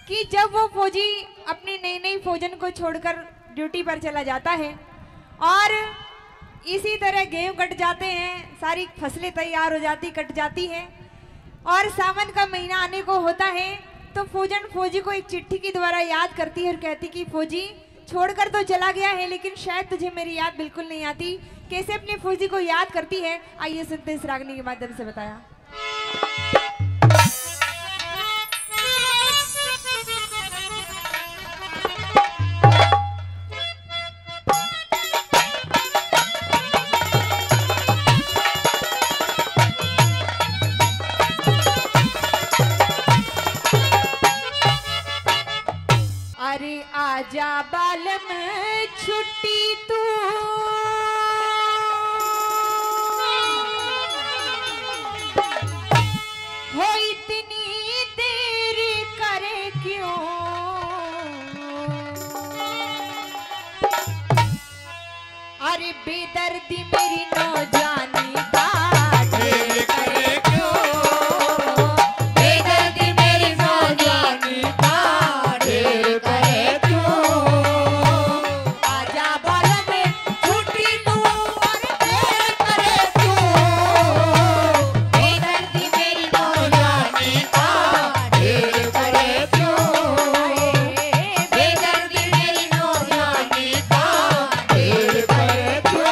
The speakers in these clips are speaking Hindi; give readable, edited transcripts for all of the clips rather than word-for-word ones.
कि जब वो फौजी अपनी नई नई फौजन को छोड़कर ड्यूटी पर चला जाता है और इसी तरह गेहूं कट जाते हैं, सारी फसलें तैयार हो जाती, कट जाती हैं और सावन का महीना आने को होता है, तो फौजन फौजी को एक चिट्ठी के द्वारा याद करती है और कहती कि फौजी छोड़कर तो चला गया है लेकिन शायद तुझे मेरी याद बिल्कुल नहीं आती। कैसे अपने फौजी को याद करती है, आइए सुनते हैं इस रागनी के माध्यम से बताया। अरे आजा बालम छुट्टी तू हो इतनी देर करे क्यों, अरे बेदर्दी मेरी नौजानी का ढेर करे क्यों, बेदर्दी मेरी नौजानी का ढेर करे क्यों, आजा बालम छुट्टी तू और ढेर करे क्यों, बेदर्दी मेरी नौजानी का ढेर करे क्यों, बेदर्दी मेरी नौजानी का ढेर करे क्यों।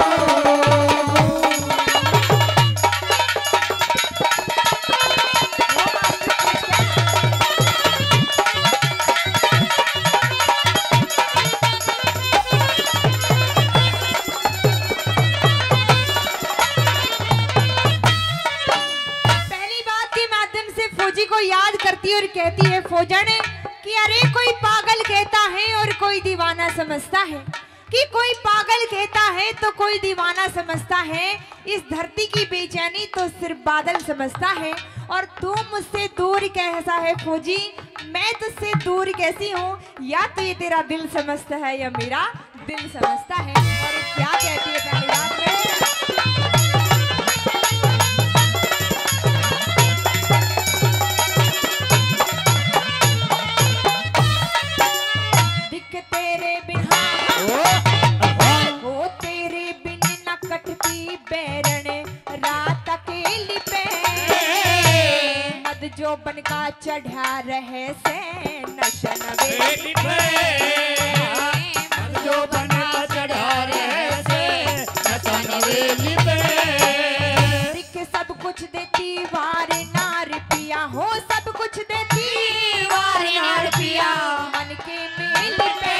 पहली बात के माध्यम से फौजी को याद करती है और कहती है फौजन कि अरे कोई पागल कहता है और कोई दीवाना समझता है, कि कोई पागल कहता है तो कोई दीवाना समझता है, इस धरती की बेचैनी तो सिर्फ बादल समझता है, और तू मुझसे दूर कैसा है फौजी, मैं तुझसे दूर कैसी हूँ, या तो ये तेरा दिल समझता है या मेरा दिल समझता है। और क्या कहती है पहली बात में, दिख तेरे बिना हो तेरे बिन न कटती बैरण रात अकेली पे, मद जो बन का चढ़ा रहे से नशन वेली पे, मद जो बन का चढ़ा रहे से नशन वेली पे, दिख सब कुछ देती वार नार पिया हो, सब कुछ देती वार नार पिया, मन के मेल पे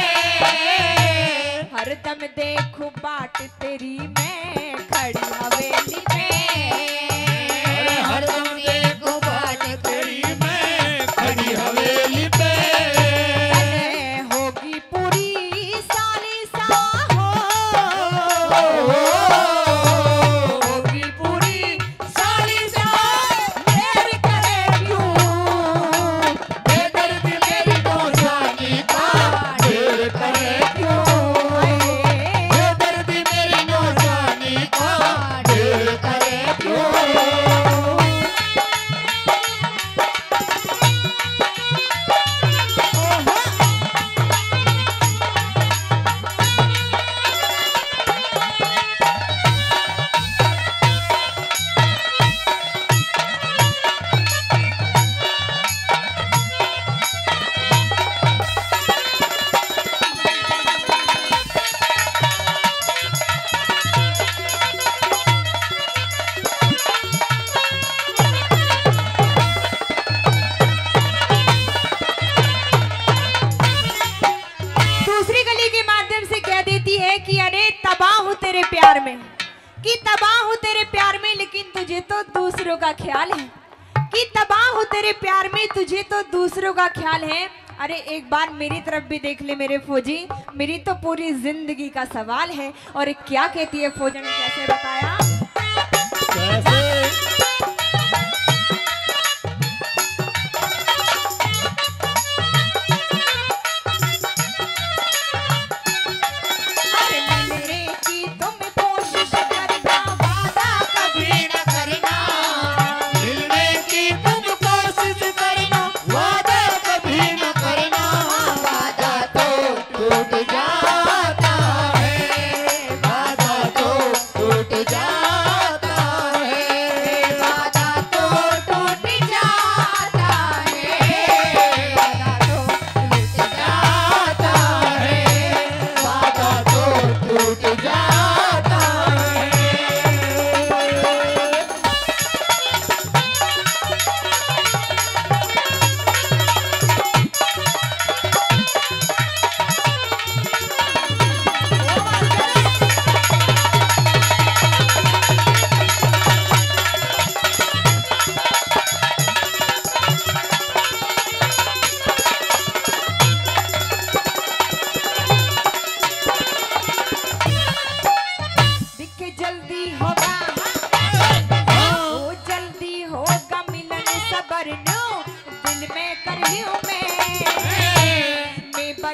हरदम देखूं बाट तेरी मैं खड़ी हवेली में, हरदम देखो बाट तेरी मैं खड़ी हवेली पे, तने होगी पूरी साली सा हो, होगी पूरी साली सा मेरी करे क्यों, बेदर्दी मेरी नौजानी का ढेर करे क्यों, बेदर्दी मेरी नौजानी का ढेर करे क्यों। दूसरी गली के माध्यम से कह देती है कि अरे तबाह हूँ तेरे प्यार में, कि तबाह हूँ तेरे प्यार में लेकिन तुझे तो दूसरों का ख्याल है, कि तबाह हूँ तेरे प्यार में तुझे तो दूसरों का ख्याल है। अरे एक बार मेरी तरफ भी देख ले मेरे फौजी, मेरी तो पूरी जिंदगी का सवाल है। और क्या कहती है फौजन ने, कैसे बताया, कैसे अरे मिलने की तुम कोशिश करना, वादा कभी न करना, मिलने की तुम कोशिश करना, वादा कभी न करना,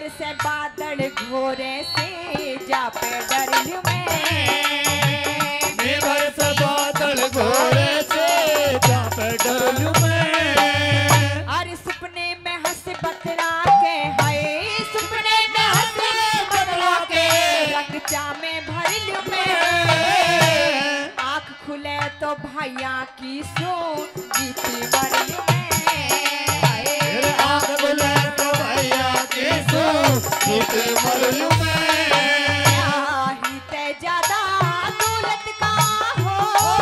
बरसे बादल घोरे से जा पे डरलू मैं बरसे बादल घोरे से जा पे डरलू मैं। अरे सपने में हंस बतरा के हाय सपने में हंस बतरा के रंग जामे भरलू मैं आँख खुले तो भैया की सो जीती मरलू मैं आँख खुले तो भैया की सो जीती मरलू मैं। ज्यादा दौलत का हो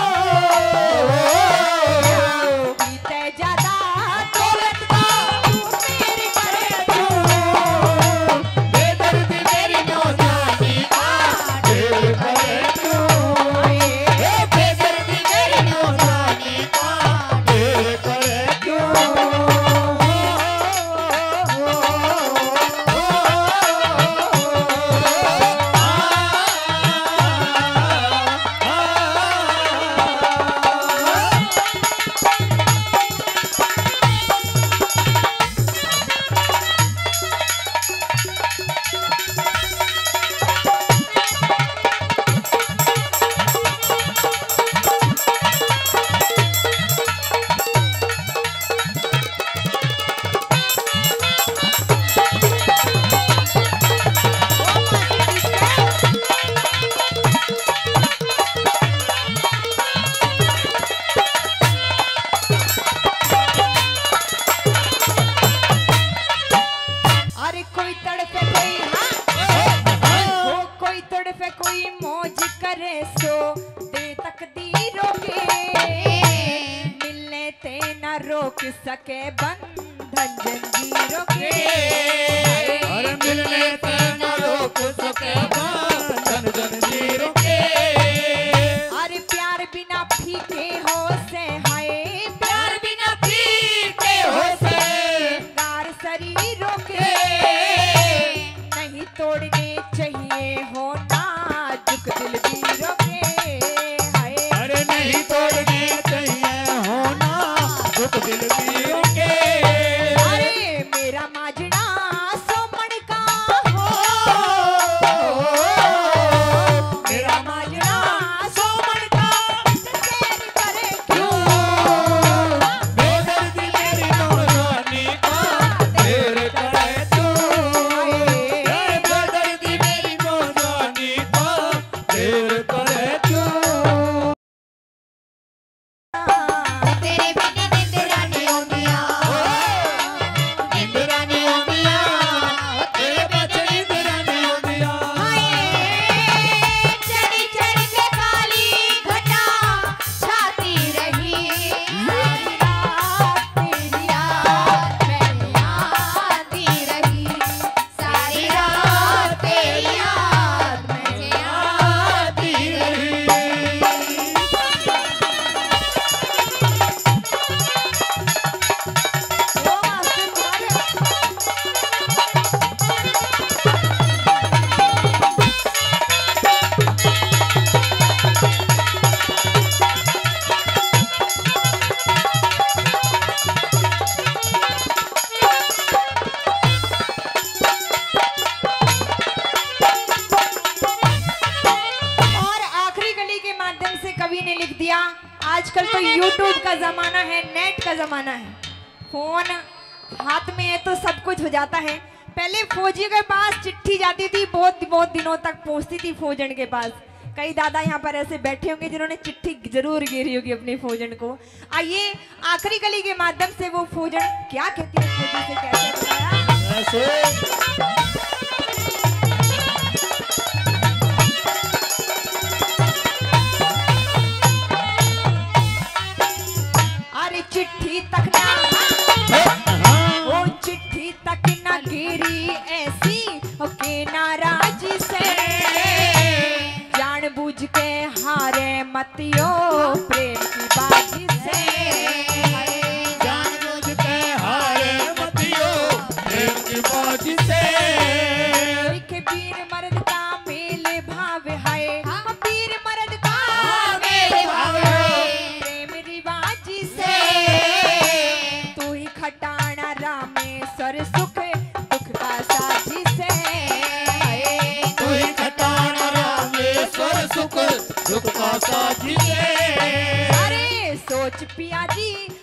बीते ज्यादा दौलत का मेरे करे तू बेदर्दी मेरी नौजवानी का ढेर करे तू बेदर्दी मेरी नौजवानी का ढेर करे तू। अरे कोई तड़पे कोई कोई तड़पे कोई मौज करे सो दे तकदीरों के मिलने ते न रोक सके बंधन जंजीरों के अरे मिलने से न रोक सके बंधन जंजीरों के। अरे प्यार बिना फीके हो से हाय प्यार बिना फीके हो से गार शरीरों के नहीं तोड़ने चाहिए हो नाजुक दिलगीरों के हाय अरे नहीं तोड़ने चाहिए होना दुख दिल दियों के। अरे मेरा माजना सोमन का हो मेरा माजना सोमन का सैर करे क्यों बेदर्दी मेरी नौजवानी का ढेर करे तू बेदर्दी मेरी नौजवानी का ढेर करे तू। तेरे बिना निंदरा नहीं होंदिया इंदिरा ने होंदिया तेरे बच्चे इंदिरा ने होंदिया चढ़ी चढ़ के काली घटा छाती रही सारी रात तेरी याद में आती रही सारी रात तेरी याद में आती रही। ओ आसिम मारे और आखिरी गली के माध्यम से कवि ने लिख दिया आजकल तो YouTube का जमाना है नेट का जमाना है फोन हाथ में है तो सब कुछ हो जाता है। पहले फौजी के पास चिट्ठी जाती थी बहुत बहुत दिनों तक पहुंचती थी फौजन के पास। कई दादा यहाँ पर ऐसे बैठे होंगे जिन्होंने चिट्ठी जरूर गिरी होगी अपने फौजन को। आइए आखिरी गली के माध्यम से वो फौजन क्या कहती है फौजी से कैसे बताया ऐसे अरे चिट्ठी तक ना वो चिट्ठी तक ना गिरी ऐसी के नाराजी से जानबूझ के हारे मतियो प्रेम की बाजी से जानबूझ के हारे मतियो प्रेम की बाजी से लिखे वीर मर्द का मेले भाव है वीर मर्द का मेरे भावे प्रेम रिवाजी से तू ही खटाना रामेश्वर सुख दुख का साथी से साजिए। अरे सोच पिया जी